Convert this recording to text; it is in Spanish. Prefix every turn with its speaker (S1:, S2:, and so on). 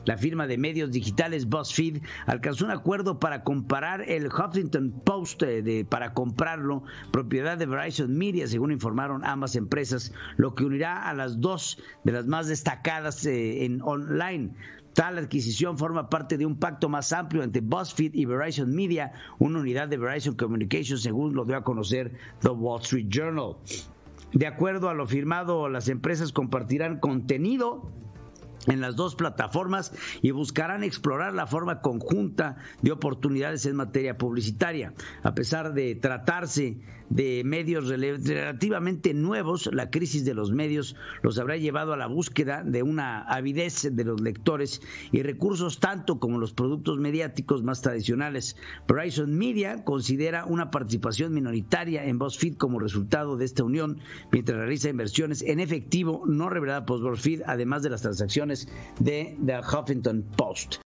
S1: La firma de medios digitales BuzzFeed alcanzó un acuerdo para comparar el Huffington Post para comprarlo, propiedad de Verizon Media, según informaron ambas empresas, lo que unirá a las dos de las más destacadas en online. Tal adquisición forma parte de un pacto más amplio entre BuzzFeed y Verizon Media, una unidad de Verizon Communications, según lo dio a conocer The Wall Street Journal. De acuerdo a lo firmado, las empresas compartirán contenido en las dos plataformas y buscarán explorar la forma conjunta de oportunidades en materia publicitaria. A pesar de tratarse de medios relativamente nuevos, la crisis de los medios los habrá llevado a la búsqueda de una avidez de los lectores y recursos tanto como los productos mediáticos más tradicionales. Verizon Media considera una participación minoritaria en BuzzFeed como resultado de esta unión, mientras realiza inversiones en efectivo no revelada por BuzzFeed, además de las transacciones de The Huffington Post.